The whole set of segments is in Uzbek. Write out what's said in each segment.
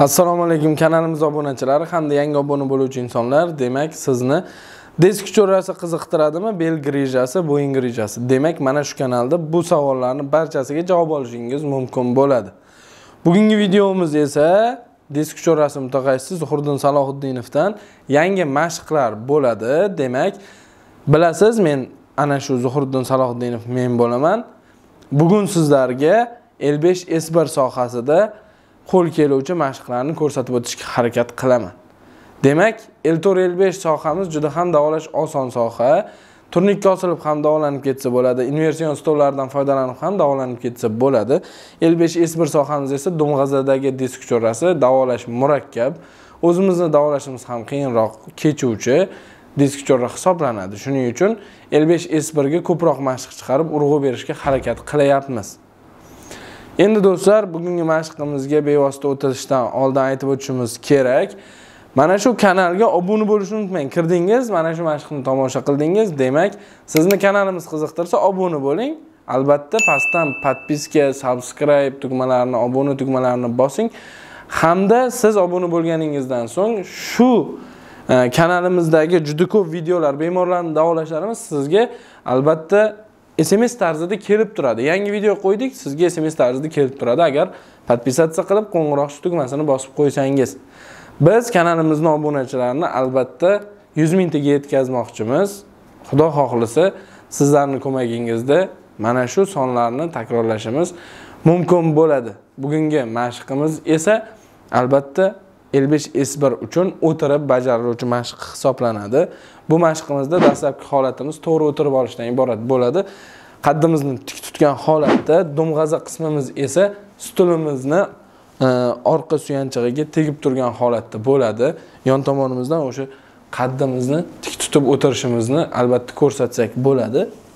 Assalomu alaykum kanalimiz obunachilari hamda yangi obuna bo'luvchi insonlar. Demak, sizni disk cho'rasi qiziqtiradimi? Bel grijasi, bo'yin grijasi. Demak, mana shu kanalda bu savollarning barchasiga javob olishingiz mumkin bo'ladi. Bugungi videomiz esa disk cho'rasi mutaxassisi Zuhriddin Salohuddinovdan yangi mashqlar bo'ladi. Demak, bilasiz, men ana shu Zuhriddin Salohuddinov men bo'laman. Bugun sizlarga L5-S1 sohasida qo'l keluvchi mashqlarni ko'rsatib o'tishga harakat qilaman. Demak, L4 L5 sohamiz juda ham davolash oson soha. Turnikka osilib ham davolanib ketsa bo'ladi, inversion stollardan foydalanib ham davolanib ketsa bo'ladi. L5 S1 sohamiz esa dumg'azadagi disk cho'rasi, davolash murakkab. O'zimizni davolashimiz ham qiyinroq kechuvchi disk cho'ra hisoblanadi. Shuning uchun L5 S1 ga ko'proq mashq chiqarib urg'u berishga harakat qilyapmiz. Endi do'stlar, bugungi mashqimizga bevosita o'tishdan oldin aytib o'tishimiz kerak. Mana shu kanalga obuna bo'lishni unutmang. Kirdingiz, mana shu mashqni tomosha qildingiz. Demak, sizni kanalimiz qiziqtirsa obuna bo'ling. Albatta, pastdan podpiska, subscribe tugmalarini, obuna tugmalarini bosing. Hamda siz obuna bo'lganingizdan so'ng shu kanalimizdagi juda ko'p videolar, bemorlarning davolashlarini sizga albatta SMS tarzida kelib turadi. Yangi video qo'ydik, sizga SMS tarzida kelib turadi agar podpisatsiya qilib qo'ng'iroq tugmasini bosib qo'ysangiz. Biz kanalimizning obunachilarini albatta 100 mingtaga yetkazmoqchimiz. Xudo xohlasa, sizlarning ko'magingizda mana shu sonlarni takrorlashimiz mumkin bo'ladi. Bugungi mashqimiz esa albatta L5 S1 uchun o'tirib bajariluvchi mashq hisoblanadi. Bu mashqimizda dastlabki holatimiz to'g'ri o'tirib olishdan iborat bo'ladi. Qaddimizni tik tutgan holatda, dumg'aza qismimiz esa stulimizni orqa suyanchig'iga tegib turgan holatda bo'ladi. Yon tomonimizdan o'sha qaddimizni tik tutib o'tirishimizni albatta ko'rsatsak bo'ladi.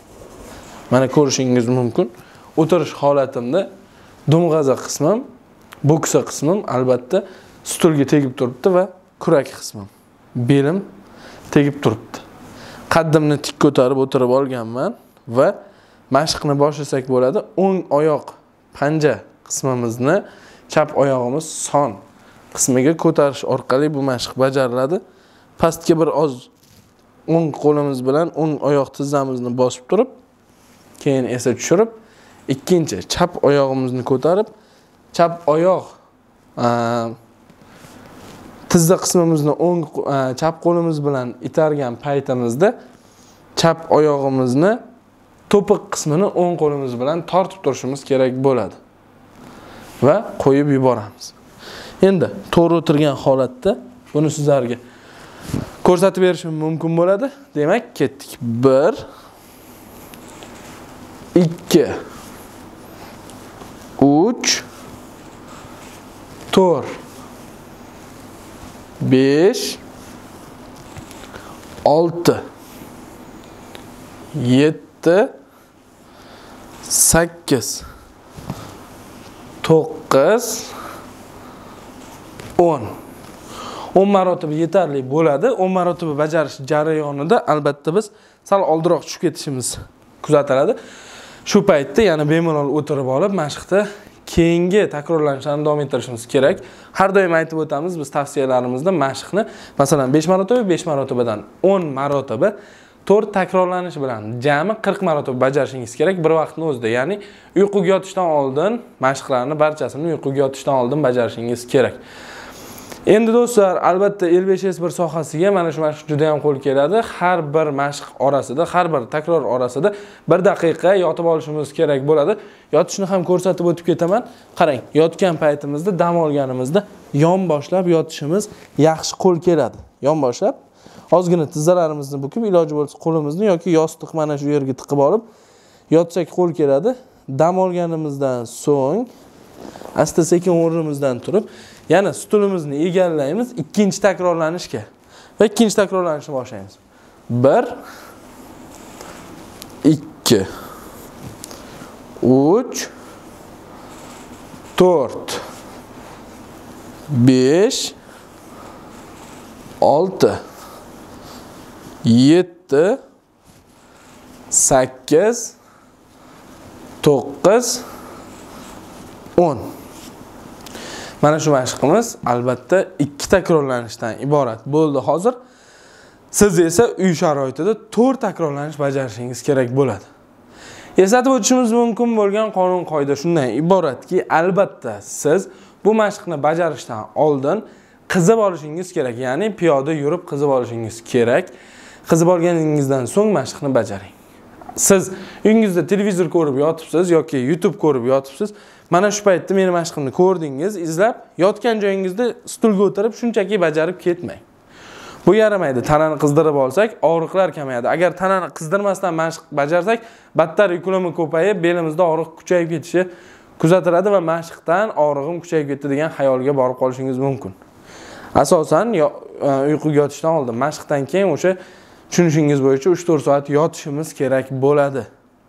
Mana ko'rishingiz mumkin. O'tirish holatimda dumg'aza qismim, bo'ksa qismim albatta stulga tegib turibdi va kurak qismim, belim tegib turibdi. Qaddimni tik ko'tarib o'tirib olganman va mashqni boshlasak bo'ladi. O'ng oyoq panja qismimizni chap oyog'imiz son qismiga ko'tarish orqali bu mashq bajariladi. Pastga bir oz o'ng qo'limiz bilan o'ng oyoq tizzamizni bosib turib, keyin esa tushirib, ikkinchi chap oyog'imizni ko'tarib, chap oyoq tizza qismimizni o'ng chap qo'limiz bilan itargan paytimizda chap oyog'imizni to'piq qismini o'ng qo'limiz bilan tortib turishimiz kerak bo'ladi va qo'yib yuboramiz. Endi to'g'ri o'tirgan holatda buni sizlarga ko'rsatib berishim mumkin bo'ladi. Demak, ketdik. 1 2 3 4 5 6 7 8 9 10 marotaba yetarli bo'ladi. 10 marotaba bajarish jarayonida albatta biz sal oldiroq tushib ketishimiz kuzatiladi. Shu paytda yana bemalol o'tirib olib mashqda keyingi takrorlanishlarni davom ettirishimiz kerak. Har doim aytib o'tamiz, biz tavsiyalarimizda mashqni masalan 5 marotaba, 5 marotabadan 10 marotaba 4 takrorlanish bilan jami 40 marotaba bajarishingiz kerak bir vaqtning o'zida. Ya'ni uyquga yotishdan oldin mashqlarni barchasini uyquga yotishdan oldin bajarishingiz kerak. Endi do'stlar, albatta L5 S1 sohasiga mana shu mashq juda ham qo'l keladi. Har bir mashq orasida, har bir takror orasida 1 daqiqa yotib olishimiz kerak bo'ladi. Yotishni ham ko'rsatib o'tib ketaman. Qarang, yotgan paytimizda, dam olganimizda yon boshlab yotishimiz yaxshi qo'l keladi. Yon boshlab ozgina tizzalarimizni bukib, iloji bo'lsa qo'limizni yoki yostiq mana shu yerga tiqib olib yotsak qo'l keladi. Dam olganimizdan so'ng asta-sekin o'rnimizdan turib, yana stulimizni egallaymiz ikkinchi takrorlanishga va ikkinchi takrorlanishni boshlaymiz. 1 2 3 4 5 6 7 8 9 10 Mana shu mashqimiz albatta 2 takrorlanishdan iborat bo'ldi hozir. Siz esa uy sharoitida 4 takrorlanish bajarishingiz kerak bo'ladi. Eslatib o'tishimiz mumkin bo'lgan qonun-qoida shundan iboratki, albatta siz bu mashqni bajarishdan oldin qizib olishingiz kerak, ya'ni piyoda yurib qizib olishingiz kerak. Qizib olganingizdan so'ng mashqni bajaring. Siz uyingizda televizor ko'rib yotibsiz yoki YouTube ko'rib yotibsiz. Mana shu paytda meni mashqimni ko'rdingiz, izlab, yotgan joyingizda stulga o'tirib shunchaki bajarib ketmang. Bu yaramaydi. Tanani qizdirib olsak, og'riqlar kamayadi. Agar tanani qizdirmasdan mashq bajarsak, battar yuklama ko'payib, belimizda og'riq kuchayib ketishi kuzatiladi va mashqdan og'rig'im kuchayib ketdi degan xayolga borib qolishingiz mumkin. Asosan uyquga yotishdan oldin, mashqdan keyin o'sha tushunishingiz bo'yicha 3-4 soat yotishimiz kerak bo'ladi.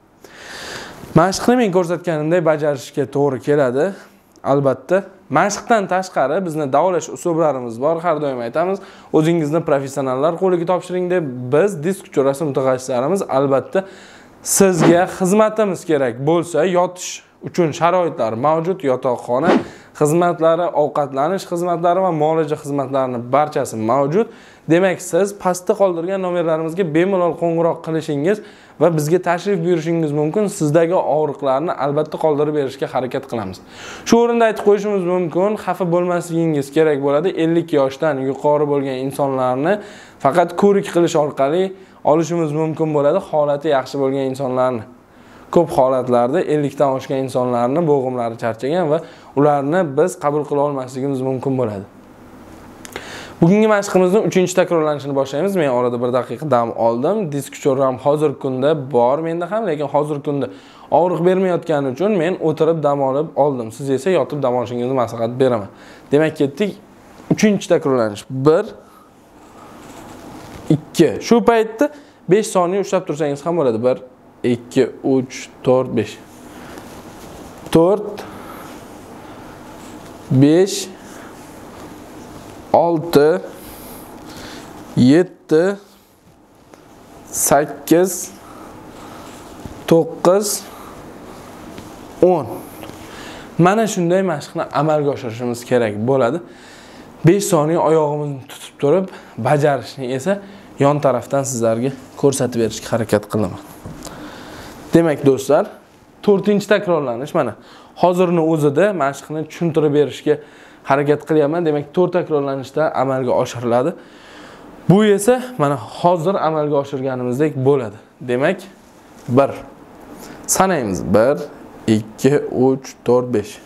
Mashqni men ko'rsatganimdek bajarishga to'g'ri keladi. Albatta, mashqdan tashqari bizni davolash usullarimiz bor. Har doim aytamiz, o'zingizni professionallar qo'liga topshiring deb biz disk uchorasi mutaxassislarimiz albatta sizga xizmatimiz kerak bo'lsa, yotish uchun sharoitlar mavjud, yotoqxona xizmatlari, ovqatlanish xizmatlari va muolaja xizmatlarining barchasi mavjud. Demak, siz pastda qoldirgan nomerlarimizga bemalol qo'ng'iroq qilishingiz va bizga tashrif buyurishingiz mumkin. Sizdagi og'riqlarni albatta qoldirib berishga harakat qilamiz. Shu o'rinda aytib qo'yishimiz mumkin, xafa bo'lmasligingiz kerak bo'ladi. 50 yoshdan yuqori bo'lgan insonlarni faqat ko'rik qilish orqali olishimiz mumkin bo'ladi, holati yaxshi bo'lgan insonlarni. Ko'p holatlarda 50 dan oshgan insonlarni bo'g'imlari charchagan va ularni biz qabul qila olmasligimiz mumkin bo'ladi. Bugungi mashqimizning 3-takrorlanishini boshlaymiz. Men orada 1 daqiqa dam oldim. Disk uchorram hozirgi kunda bor menda ham, lekin hozirgi kunda og'riq bermayotgani uchun men o'tirib dam olib oldim. Siz esa yotib dam olishingizni maslahat beraman. Demak, ketdik. 3-takrorlanish. 1 2. Shu paytda 5 soniya ushlab tursangiz ham bo'ladi. 1 2 3 4 5. 4 5 6 7 8 9 10. Mana shunday mashqni amalga oshirishimiz kerak bo'ladi. 5 soniya oyog'imizni tutib turib bajarishni esa yon tarafdan sizlarga ko'rsatib berishga harakat qilaman. Demak do'stlar, 4-takrorlanish mana. Hozirning o'zida mashqni tushuntirib berishga harakat qilyapman. Demak, 4 takrorlanishda amalga oshiriladi. Bu esa mana hozir amalga oshirganimizdek bo'ladi. Demak, 1. Sanaymiz. 1 2 3 4 5.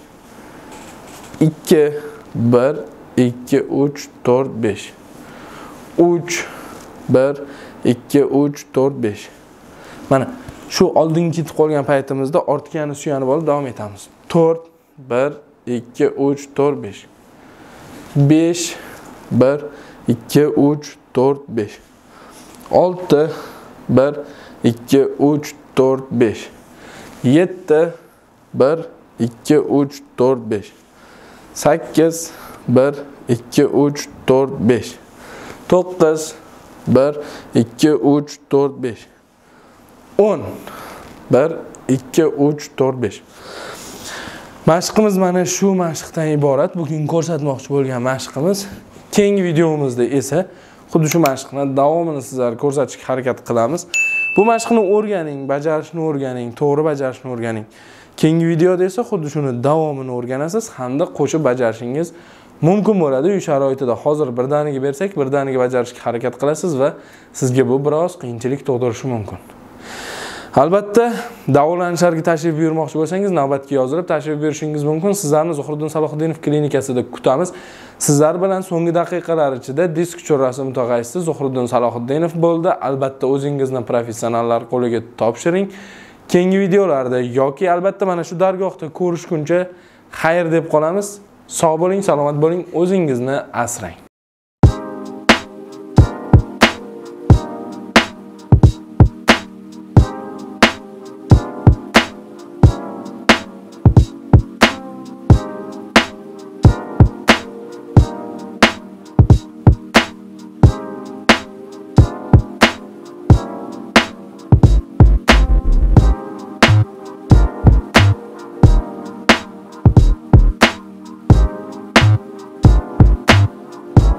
2 1 2 3 4 5. 3 1 2 3 4 5. Mana shu oldingi ketib qolgan paytimizda ortgani suyanib olib davom etamiz. 4 1 2 3 4 5. 5 1 2 3 4 5. 6 1 2 3 4 5. 7 1 2 3 4 5. 8 1 2 3 4 5. 9 1 2 3 4 5. 10 1 2 3 4 5. Mashqimiz mana shu mashqdan iborat. Bugun ko'rsatmoqchi bo'lgan mashqimiz. Keyingi videomizda esa xuddi shu mashqni davomini sizlarga ko'rsatishga harakat qilamiz. Bu mashqni o'rganing, bajarishni o'rganing, to'g'ri bajarishni o'rganing. Keyingi videoda esa xuddi shuni davomini o'rganasiz hamda qo'shib bajarishingiz mumkin bo'ladi. Uy sharoitida hozir birdaniga bersak, birdaniga bajarishga harakat qilasiz va sizga bu biroz qiyinchilik tug'dirishi mumkin. Albatta, davolanishlarga tashrif buyurmoqchi bo'lsangiz, navbatga yozilib tashrif buyurishingiz mumkin. Sizlarni Zuhriddin Salohiddinov klinikasida kutamiz. Sizlar bilan so'nggi daqiqalar ichida disk uchorasi mutaxassisi Zuhriddin Salohiddinov bo'ldi. Albatta, o'zingizni professionallar qo'liga topshiring. Keyingi videolarda yoki albatta mana shu dargohda ko'rishguncha xayr deb qolamiz. Sog' bo'ling, salomat bo'ling, o'zingizni asrang.